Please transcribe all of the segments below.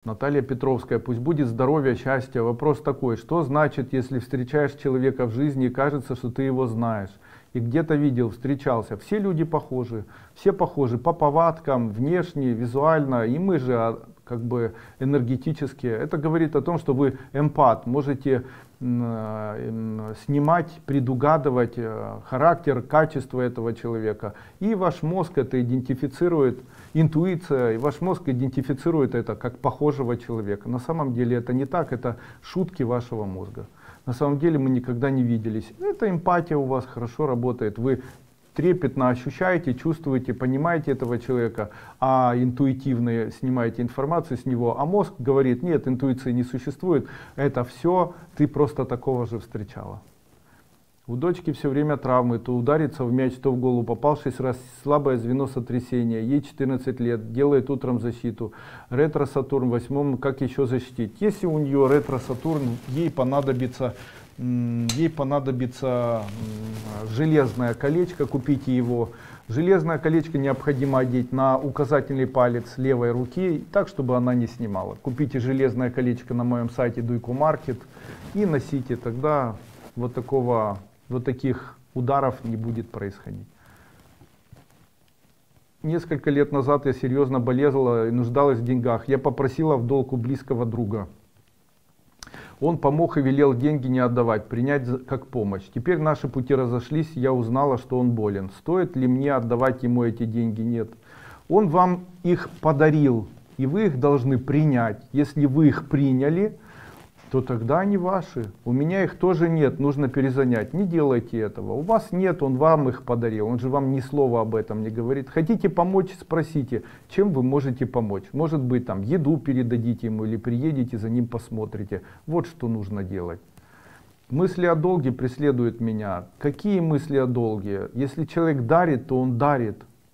Наталья Петровская, пусть будет здоровье, счастье. Вопрос такой, что значит, если встречаешь человека в жизни и кажется, что ты его знаешь? И где-то видел, встречался. Все люди похожи, все похожи по повадкам, внешне, визуально. И мы же как бы энергетически. Это говорит о том, что вы эмпат, можете снимать, предугадывать характер, качество этого человека. И ваш мозг это идентифицирует, интуиция, и ваш мозг идентифицирует это как похожего человека. На самом деле это не так, это шутки вашего мозга. На самом деле мы никогда не виделись. Это эмпатия у вас хорошо работает. Вы трепетно ощущаете, чувствуете, понимаете этого человека, а интуитивно снимаете информацию с него, а мозг говорит, нет, интуиции не существует, это все, ты просто такого же встречала. У дочки все время травмы, то ударится в мяч, то в голову попал 6 раз, слабое звено сотрясения, ей 14 лет, делает утром защиту, ретро-сатурн в 8, как еще защитить? Если у нее ретро-сатурн, ей понадобится железное колечко, купите его. Железное колечко необходимо одеть на указательный палец левой руки, так, чтобы она не снимала. Купите железное колечко на моем сайте Дуйко Маркет и носите, тогда вот таких ударов не будет происходить. Несколько лет назад я серьезно болела и нуждалась в деньгах. Я попросила в долг у близкого друга. Он помог и велел деньги не отдавать, принять как помощь. Теперь наши пути разошлись, я узнала, что он болен. Стоит ли мне отдавать ему эти деньги? Нет. Он вам их подарил, и вы их должны принять. Если вы их приняли, то тогда они ваши. У меня их тоже нет, нужно перезанять. Не делайте этого. У вас нет, он вам их подарил. Он же вам ни слова об этом не говорит. Хотите помочь, спросите, чем вы можете помочь. Может быть, там еду передадите ему или приедете за ним посмотрите. Вот что нужно делать. Мысли о долге преследуют меня. Какие мысли о долге? Если человек дарит, то он дарит.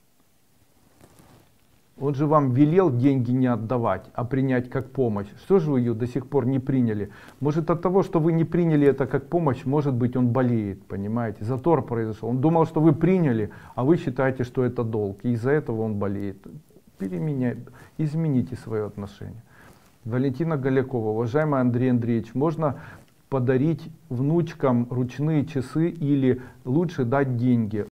Он же вам велел деньги не отдавать, а принять как помощь. Что же вы ее до сих пор не приняли? Может, от того, что вы не приняли это как помощь, может быть, он болеет, понимаете? Затор произошел. Он думал, что вы приняли, а вы считаете, что это долг. И из-за этого он болеет. Измените свое отношение. Валентина Голякова. Уважаемый Андрей Андреевич, можно подарить внучкам ручные часы или лучше дать деньги?